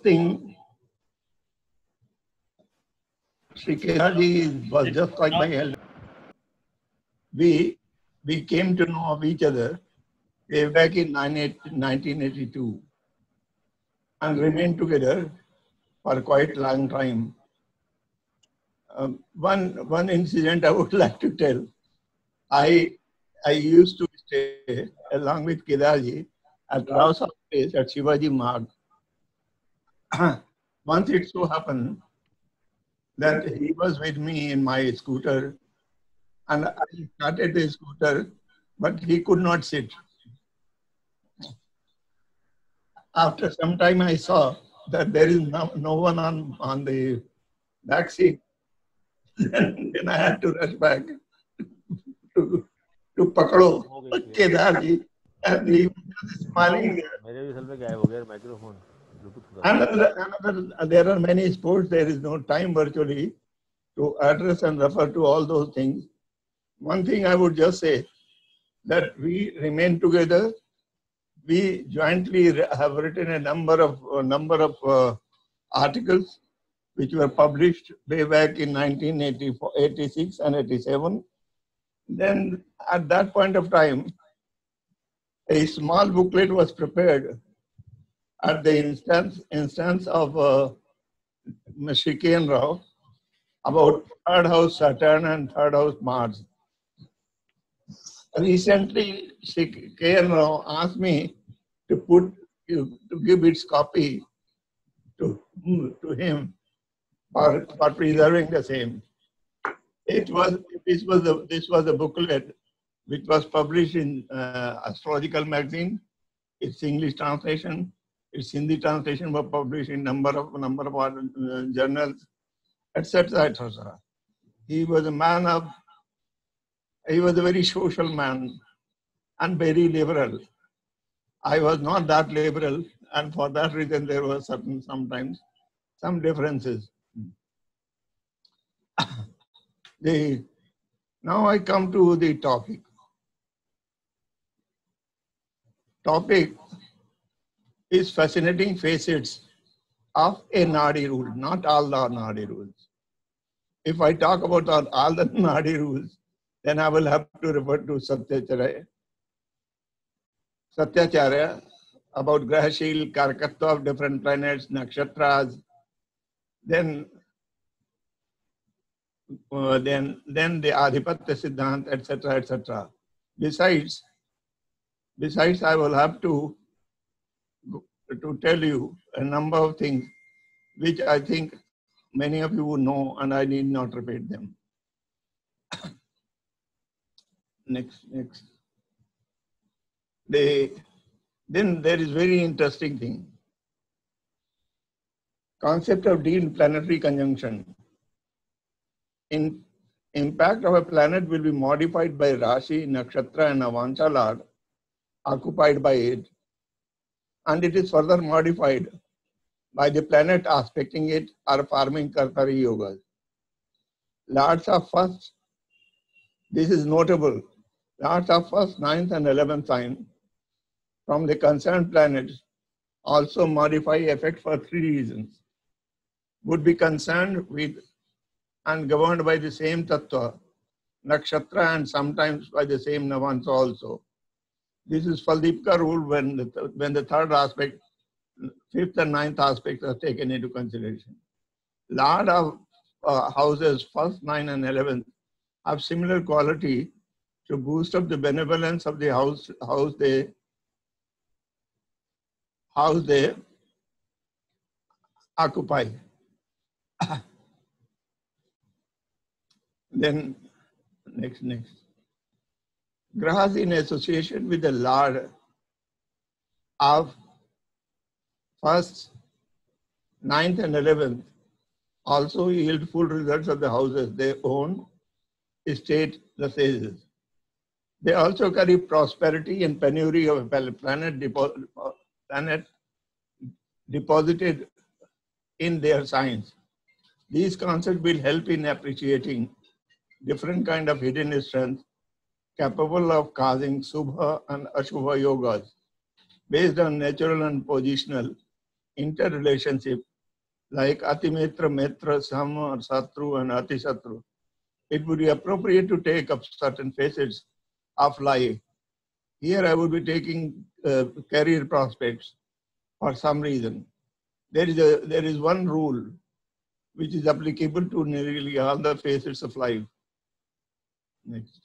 first thing, Sri Kedaji was just like my elder. We came to know of each other way back in 1982 and remained together for quite a long time. One incident I would like to tell. I used to stay along with Kedaji at Rao's place at Shivaji Marg. Once it so happened that he was with me in my scooter, and I started the scooter, but he could not sit. After some time, I saw that there is no one on the back seat. Then I had to rush back to Pakado Kedarji, and he was smiling there. There are many sports. There is no time virtually to address and refer to all those things. One thing I would just say, that we remain together. We jointly have written a number of articles which were published way back in 1986 and 87. Then at that point of time, a small booklet was prepared at the instance of Sri K.N. Rao about third house Saturn and third house Mars. Recently, Sri K.N. Rao asked me to give its copy to him for preserving the same. This was a booklet which was published in Astrological Magazine. Its English translation, its Hindi translation were published in number of journals, etc., etc. He was a very social man and very liberal. I was not that liberal, and for that reason there were sometimes some differences. Now I come to the topic. Topic is fascinating facets of a Nadi rule, not all the Nadi rules. If I talk about all the Nadi rules, then I will have to refer to Satyacharya about Grahashil, Karakatva of different planets, Nakshatras, then the Adhipatya Siddhant, etc., etc. Besides, I will have to tell you a number of things which I think many of you would know, and I need not repeat them. Next. Then there is very interesting thing. Concept of deep planetary conjunction. Impact of a planet will be modified by Rashi, Nakshatra, and Avancha Lord occupied by it, and it is further modified by the planet aspecting it or forming Kartari Yogas. Lords of first, this is notable, Lords of first, 9th, and 11th sign from the concerned planets also modify effect for 3 reasons. Would be concerned with and governed by the same tattva, nakshatra, and sometimes by the same navansa also. This is Faldipka rule when the third aspect, 5th and 9th aspects are taken into consideration. Lord of houses, 1st, 9, and 11th have similar quality to boost up the benevolence of the house they occupy. Then next. Grahas in association with the Lord of 1st, 9th, and 11th also yield full results of the houses they own, state the sages. They also carry prosperity and penury of a planet deposited in their signs. These concepts will help in appreciating different kind of hidden strengths capable of causing Subha and Ashubha yogas based on natural and positional interrelationship like Atimitra, Mitra, Sam, or Satru, and Atisatru, it would be appropriate to take up certain facets of life. Here I would be taking career prospects for some reason. There is one rule which is applicable to nearly all the facets of life. Next.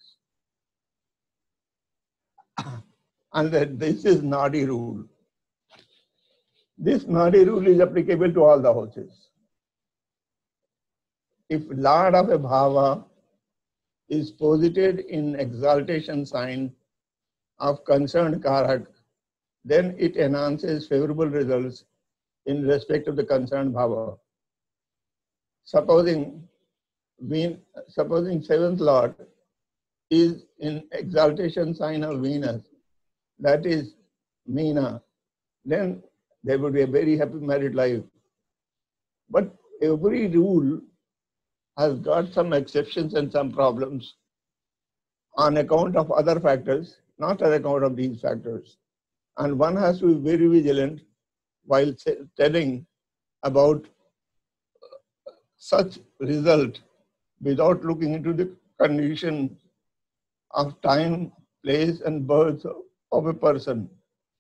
And this is Nadi rule. This Nadi rule is applicable to all the houses. If Lord of a Bhava is posited in exaltation sign of concerned Karak, then it enhances favorable results in respect of the concerned Bhava. Supposing seventh Lord is in exaltation sign of Venus, that is Meena, then there would be a very happy married life. But every rule has got some exceptions and some problems on account of other factors, not on account of these factors. And one has to be very vigilant while telling about such result without looking into the condition of time, place, and birth of a person.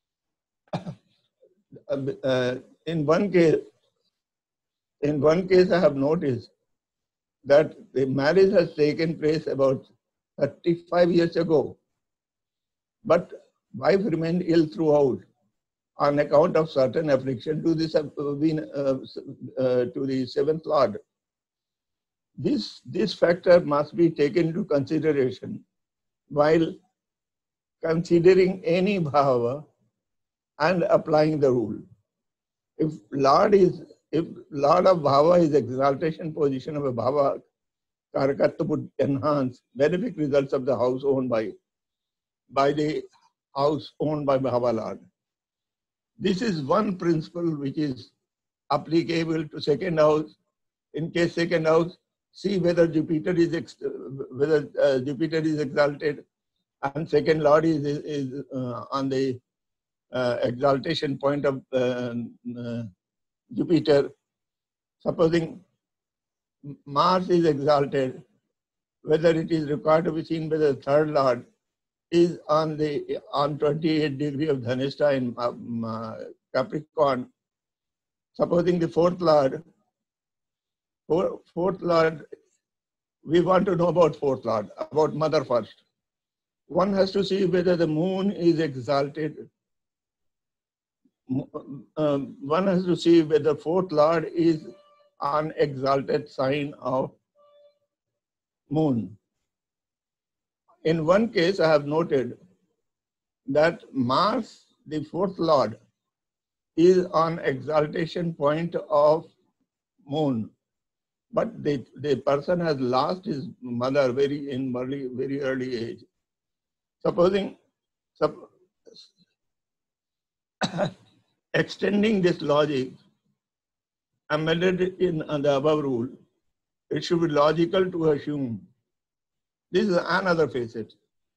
In one case, I have noticed that the marriage has taken place about 35 years ago, but wife remained ill throughout on account of certain affliction to the seventh Lord. This factor must be taken into consideration while considering any bhava and applying the rule. If Lord of bhava is exaltation position of a bhava, karakatva would enhance benefic results of the house owned by the house owned by bhava Lord. This is one principle which is applicable to second house. In case second house, see whether Jupiter is exalted and second Lord is on the exaltation point of Jupiter. Supposing Mars is exalted, whether it is required to be seen by the third Lord is on 28 degree of Dhanishta in Capricorn. Supposing the fourth Lord, we want to know about fourth Lord, about mother first. One has to see whether the moon is exalted. One has to see whether fourth Lord is on exalted sign of moon. In one case, I have noted that Mars, the fourth Lord, is on exaltation point of moon, but the person has lost his mother very early age. Supposing extending this logic, amended in the above rule, it should be logical to assume. This is another facet.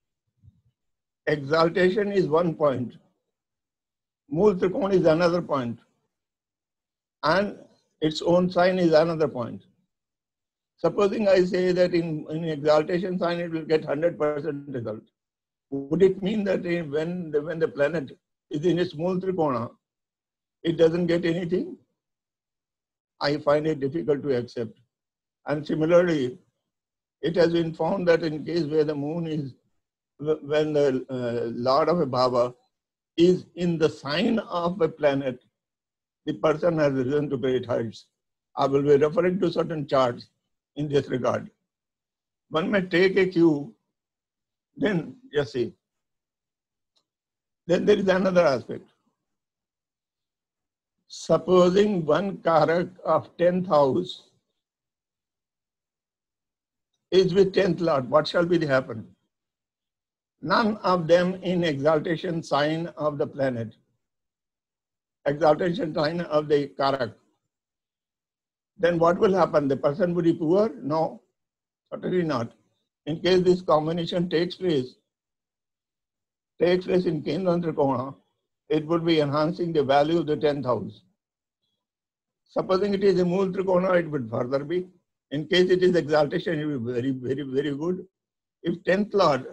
Exaltation is one point. Mool Trikona is another point. And its own sign is another point. Supposing I say that in exaltation sign it will get 100% result. Would it mean that when the planet is in its Mool Trikona, it doesn't get anything? I find it difficult to accept. And similarly, it has been found that in case where the moon is, when the Lord of a bhava is in the sign of a planet, the person has risen to great heights. I will be referring to certain charts in this regard. One may take a cue, then just see. Then there is another aspect. Supposing one karak of 10th house is with 10th Lord, what shall be the happen? None of them in exaltation sign of the planet, exaltation sign of the karak. Then what will happen? The person will be poor? No, certainly not. In case this combination takes place in Kendra Trikona, it would be enhancing the value of the 10th house. Supposing it is a Mool Trikona, it would further be. In case it is exaltation, it will be very, very, very good. If 10th Lord,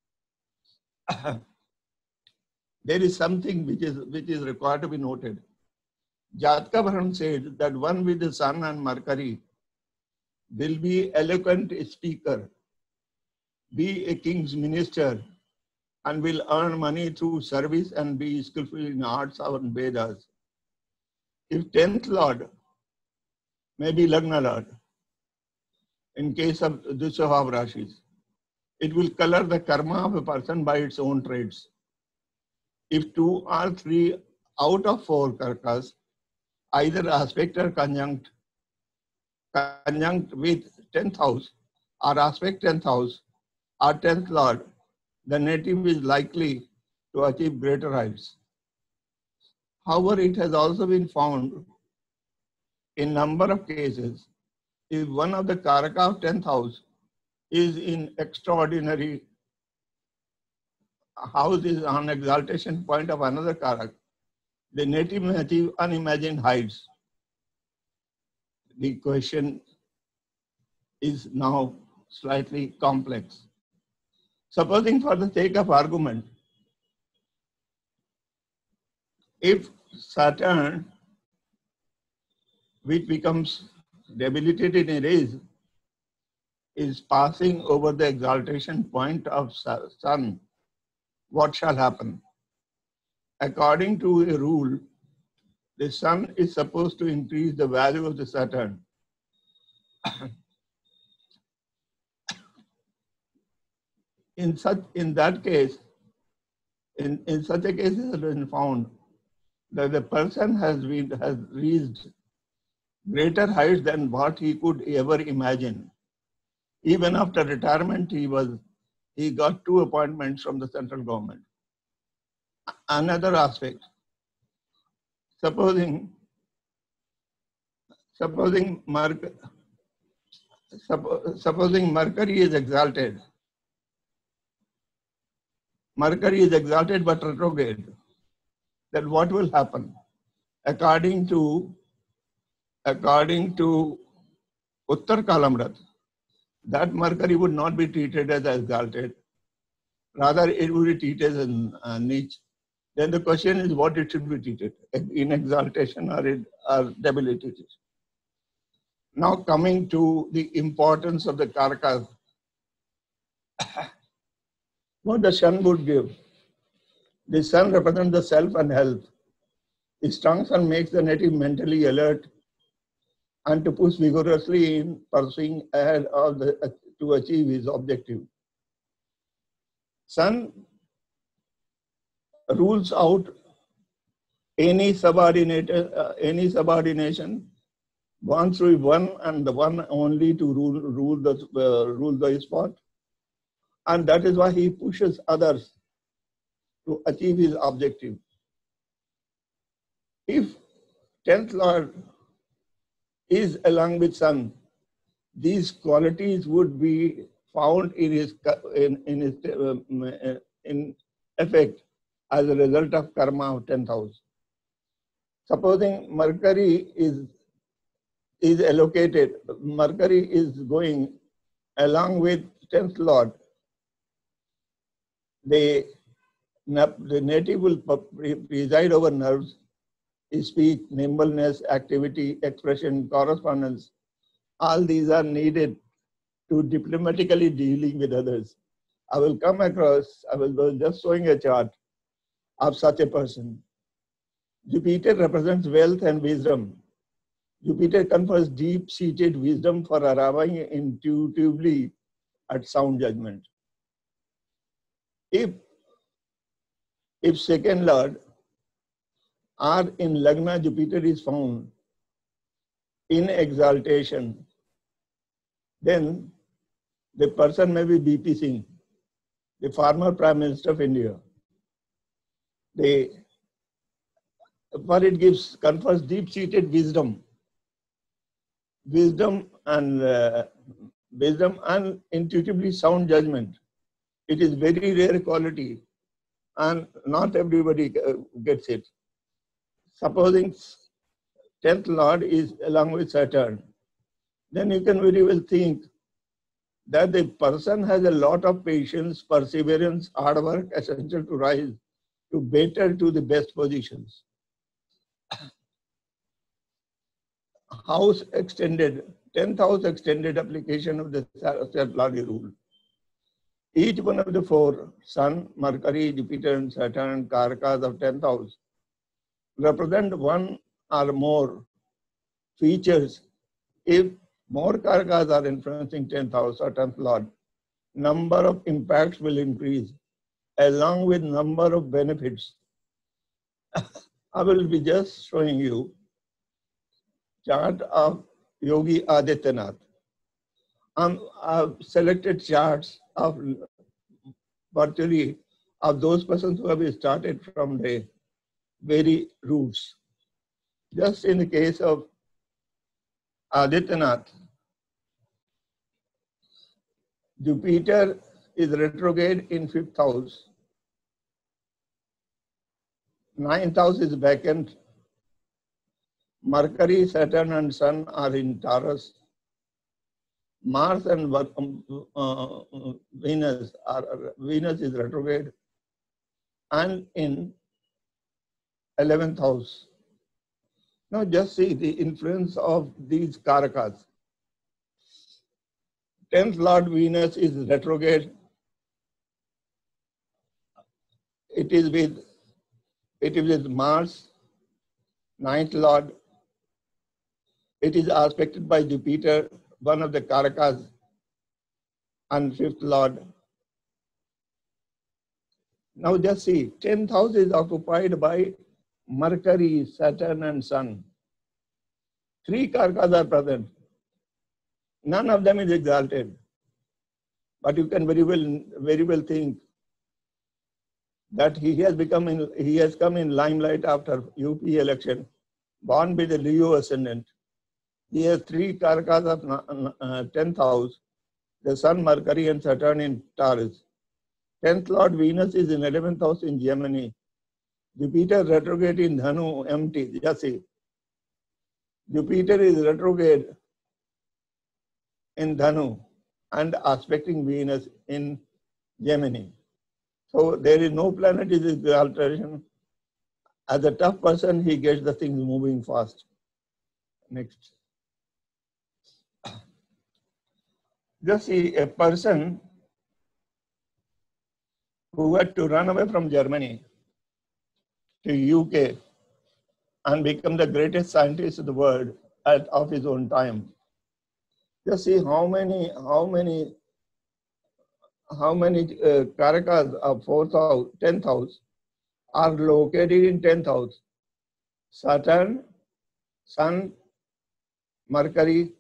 there is something which is required to be noted. Jataka Bharan said that one with the Sun and Mercury will be eloquent speaker, be a king's minister, and will earn money through service and be skillful in arts and Vedas. If 10th Lord may be Lagna Lord, in case of Dushav Rashis, it will color the karma of a person by its own traits. If 2 or 3 out of 4 karkas, either aspect or conjunct with 10th house or aspect 10th house or 10th Lord, the native is likely to achieve greater heights. However, it has also been found in number of cases, if one of the karaka of 10th house is in extraordinary house, is on exaltation point of another karak, the native may achieve unimagined heights. The question is now slightly complex. Supposing for the sake of argument, if Saturn, which becomes debilitated in rays, is passing over the exaltation point of Sun, what shall happen? According to a rule, the Sun is supposed to increase the value of the Saturn. In such a case, it has been found that the person has reached greater heights than what he could ever imagine. Even after retirement, he got 2 appointments from the central government. Another aspect, supposing Mercury is exalted. Mercury is exalted but retrograde. Then what will happen? According to Uttar Kalamrat, that Mercury would not be treated as exalted. Rather, it would be treated as Neech. Then the question is what it should be treated, in exaltation or debilitated. Now coming to the importance of the karakas, what the Sun would give. The Sun represents the self and health. The strong Sun makes the native mentally alert and to push vigorously in pursuing ahead of to achieve his objective. Sun rules out any subordination, wants to be one and the one only to rule the spot, and that is why he pushes others to achieve his objective. If 10th Lord is along with Sun, these qualities would be found in effect as a result of karma of 10th house. Supposing Mercury is allocated, Mercury is going along with 10th Lord, the native will preside over nerves, speech, nimbleness, activity, expression, correspondence. All these are needed to diplomatically dealing with others. I will just showing a chart of such a person. Jupiter represents wealth and wisdom. Jupiter confers deep-seated wisdom for arriving intuitively at sound judgment. If second Lord or in Lagna Jupiter is found in exaltation, then the person may be B.P. Singh, the former Prime Minister of India. For it confers deep-seated wisdom and intuitively sound judgment. It is very rare quality, and not everybody gets it. Supposing 10th Lord is along with Saturn, then you can very well think that the person has a lot of patience, perseverance, hard work essential to rise to better to the best positions. House extended, 10th house extended application of the Lordy rule. Each one of the four, Sun, Mercury, Jupiter, and Saturn, Karakas of 10th house, represent one or more features. If more Karakas are influencing 10th house or 10th Lord, number of impacts will increase along with number of benefits. I will be just showing you chart of Yogi Adityanath. I've selected charts of virtually of those persons who have started from the very roots. Just in the case of Adityanath, Jupiter is retrograde in 5th house. 9th house is vacant. Mercury, Saturn, and Sun are in Taurus. Mars and Venus is retrograde and in 11th house. Now just see the influence of these Karakas. 10th Lord Venus is retrograde. It is with Mars, 9th Lord. It is aspected by Jupiter, one of the Karakas, and 5th Lord. Now just see, 10th house is occupied by Mercury, Saturn, and Sun. 3 Karakas are present. None of them is exalted. But you can very well think that he has come in limelight after UP election, born with a Leo ascendant. He has 3 Karakas of 10th house, the Sun, Mercury, and Saturn in Taurus. 10th Lord Venus is in 11th house in Gemini. Jupiter retrograde in Dhanu, empty. Just see. Jupiter is retrograde in Dhanu and aspecting Venus in Gemini. So there is no planet is exaltation. As a tough person, he gets the things moving fast. Next. Just see a person who had to run away from Germany to UK and become the greatest scientist in the world of his own time. Just see how many Karakas of 4th house, 10th house are located in 10th house. Saturn, Sun, Mercury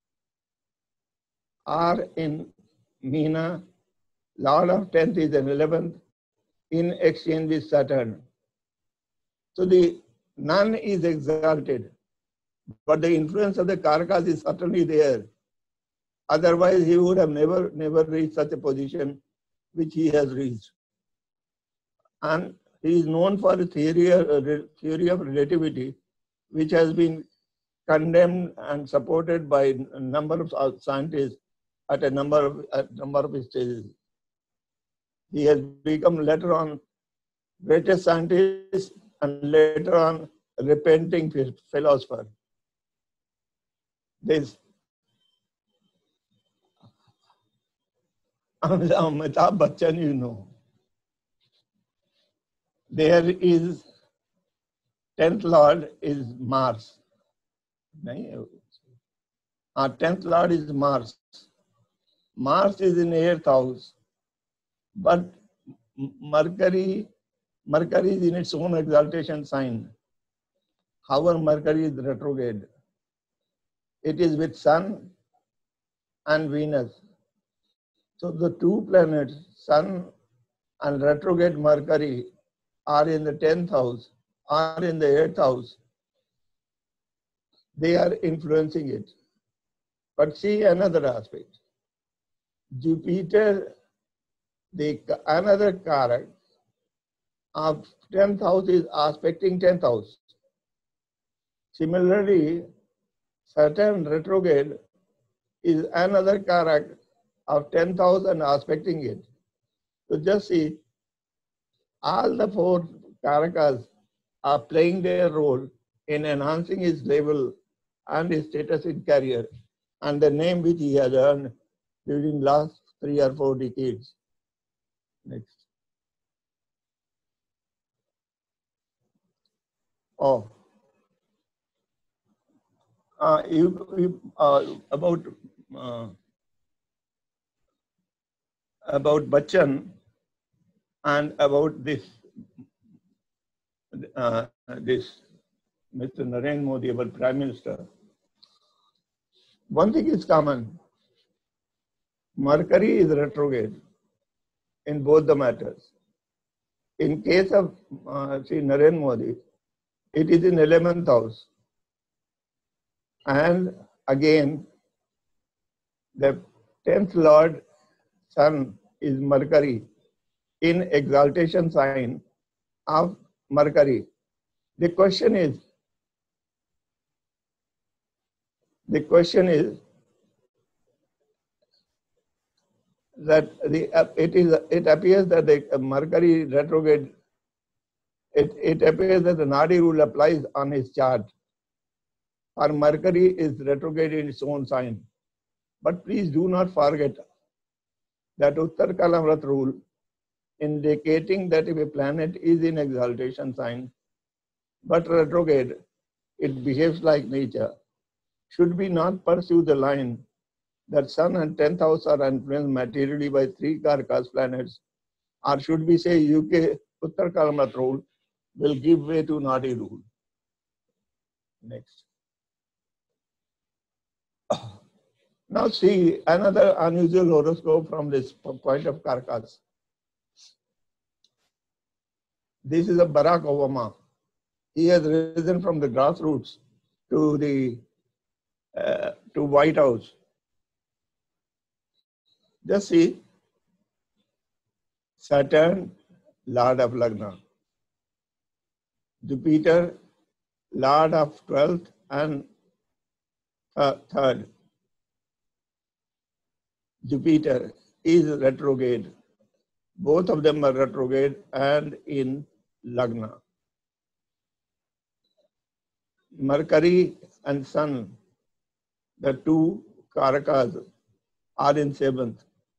are in Meena. Lord of 10th is in 11th in exchange with Saturn. So the none is exalted, but the influence of the Karakas is certainly there. Otherwise, he would have never reached such a position which he has reached. And he is known for the theory of relativity, which has been condemned and supported by a number of scientists at a number of stages. He has become later on greatest scientist and later on repenting philosopher. This Amitabh Bachchan, you know. There is 10th Lord is Mars. 10th Lord is Mars. Mars is in 8th house, but Mercury is in its own exaltation sign. However, Mercury is retrograde. It is with Sun and Venus. So the 2 planets, Sun and retrograde Mercury, are in the 10th house, are in the 8th house. They are influencing it. But see another aspect. Jupiter, another Karak, of 10th house is aspecting 10th house. Similarly, Saturn retrograde is another karak of 10th house and aspecting it. So just see, all the four karakas are playing their role in enhancing his level and his status in career and the name which he has earned during last 3 or 4 decades. Next. Oh, about Bachchan and about this Mr. Narendra Modi, our Prime Minister. One thing is common. Mercury is retrograde in both the matters. In case of Sri Narendra Modi, it is in 11th house. And again, the 10th Lord Sun is Mercury in exaltation sign of Mercury. The question is that it appears that the Mercury retrograde, it appears that the Nadi rule applies on his chart. Or Mercury is retrograde in its own sign. But please do not forget that Uttar Kalamrat rule, indicating that if a planet is in exaltation sign but retrograde, it behaves like nature. Should we not pursue the line that Sun and 10th house are influenced materially by 3 Karakas planets, or should we say UK Uttar Kalamrat rule will give way to Nadi rule? Next. Now see another unusual horoscope from this point of Karakas. This is a Barack Obama. He has risen from the grassroots to the to White House. Just see, Saturn, Lord of Lagna. Jupiter, Lord of 12th and 3rd. Jupiter is retrograde. Both of them are retrograde and in Lagna. Mercury and Sun, the 2 Karakas, are in 7th.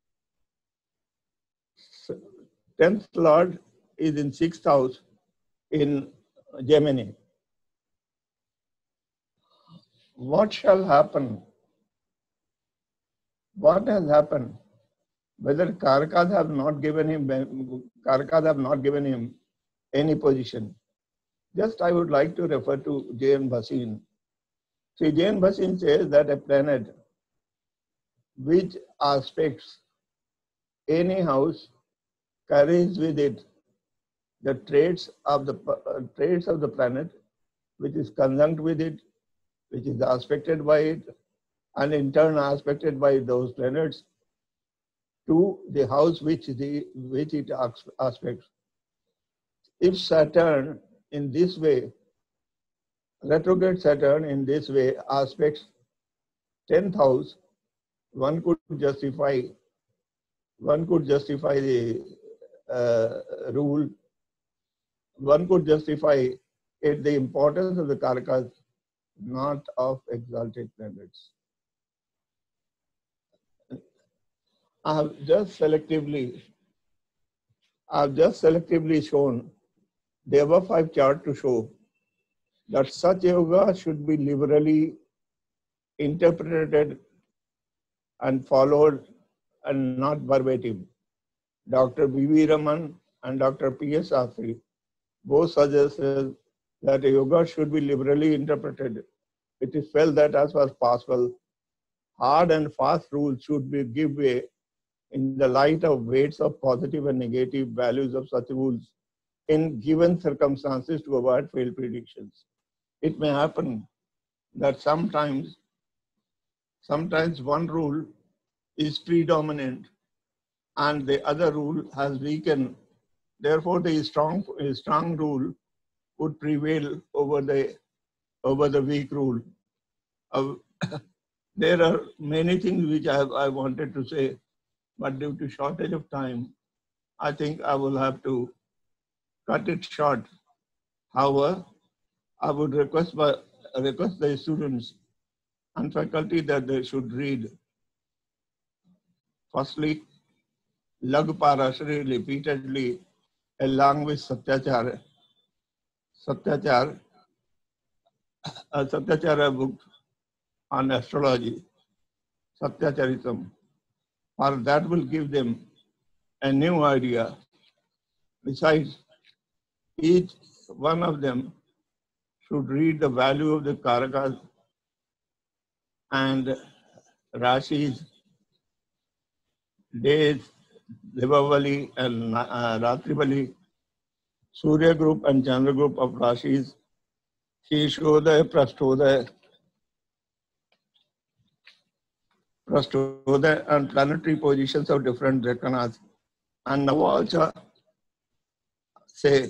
10th Lord is in 6th house in Gemini. What shall happen? What has happened? Whether Karakas have not given him any position. Just I would like to refer to J.N. Bhasin. See, J.N. Bhasin says that a planet which aspects any house carries with it the traits of the planet, which is conjunct with it, which is aspected by it, and in turn aspected by those planets to the house which it aspects. If Saturn in this way, retrograde Saturn in this way aspects 10th house, one could justify the rule. One could justify it, the importance of the Karakas, not of exalted planets. I have just selectively shown the above 5 chart to show that such yoga should be liberally interpreted and followed and not verbatim. Dr. B.V. Raman and Dr. P.S. Shastri both suggested that yoga should be liberally interpreted. It is felt that as far as possible, hard and fast rules should give way in the light of weights of positive and negative values of such rules in given circumstances to avoid failed predictions. It may happen that sometimes one rule is predominant and the other rule has weakened Therefore, the strong rule would prevail over the weak rule. There are many things which I wanted to say, but due to shortage of time, I think I will have to cut it short. However, I would request the students and faculty that they should read. Firstly, Lag Parashari repeatedly, along with Satyachara. Satyachara book on astrology, Satyacharitam. For that will give them a new idea. Besides, each one of them should read the value of the Karakas and Rashis, days, Divavali and Ratrivali, Surya group and Chandra group of Rashis, Shishodaya, Prasthodaya and planetary positions of different Rekanas. And Navacha say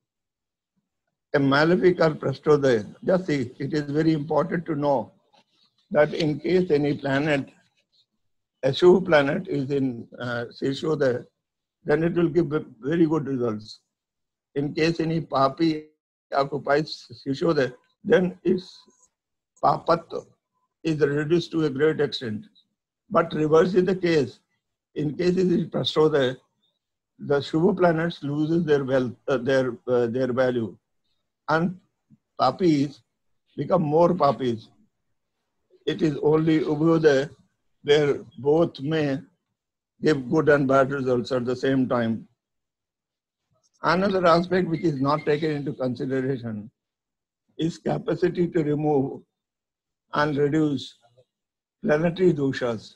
a malefic or Prasthodaya. Just see, it is very important to know that in case any planet, a Shuv planet is in Shishodaya, then it will give very good results. In case any Papi occupies Shishodaya, then its Papatva is reduced to a great extent. But reverse is the case. In case it is Prasthodaya, the Shubha planets loses their wealth, their value, and Papis become more Papis. It is only Ubhodaya where both may give good and bad results at the same time. Another aspect which is not taken into consideration is capacity to remove and reduce planetary doshas.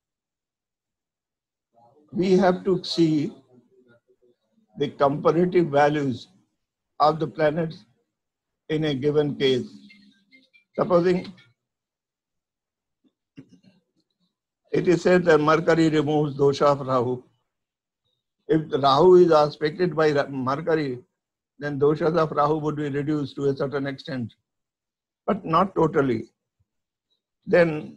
We have to see the comparative values of the planets in a given case. Supposing it is said that Mercury removes dosha of Rahu. If Rahu is aspected by Mercury, then doshas of Rahu would be reduced to a certain extent, but not totally. Then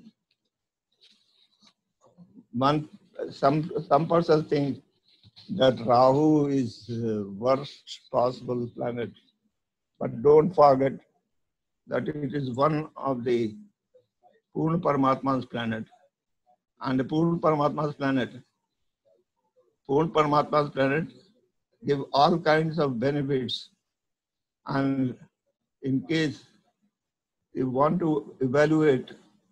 some persons think that Rahu is the worst possible planet, but don't forget that it is one of the Purna Paramatma's planet. And the Purna Paramatma's planet give all kinds of benefits. And in case you want to evaluate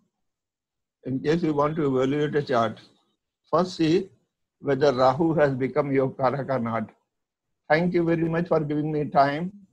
a chart, first see whether Rahu has become your Karaka or not. Thank you very much for giving me time.